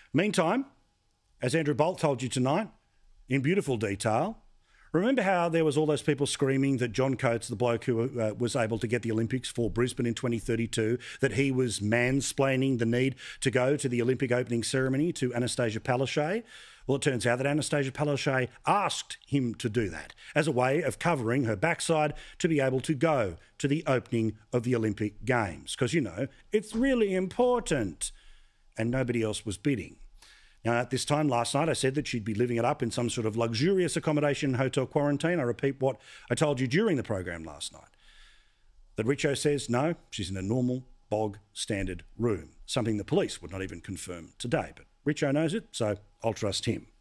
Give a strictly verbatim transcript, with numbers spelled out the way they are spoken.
Meantime, as Andrew Bolt told you tonight, in beautiful detail, remember how there was all those people screaming that John Coates, the bloke who uh, was able to get the Olympics for Brisbane in twenty thirty-two, that he was mansplaining the need to go to the Olympic opening ceremony to Annastacia Palaszczuk? Well, it turns out that Annastacia Palaszczuk asked him to do that as a way of covering her backside to be able to go to the opening of the Olympic Games. Because, you know, it's really important. And nobody else was bidding. Now, at this time last night, I said that she'd be living it up in some sort of luxurious accommodation hotel quarantine. I repeat what I told you during the program last night. That Richo says, no, she's in a normal, bog standard room, something the police would not even confirm today. But Richo knows it, so I'll trust him.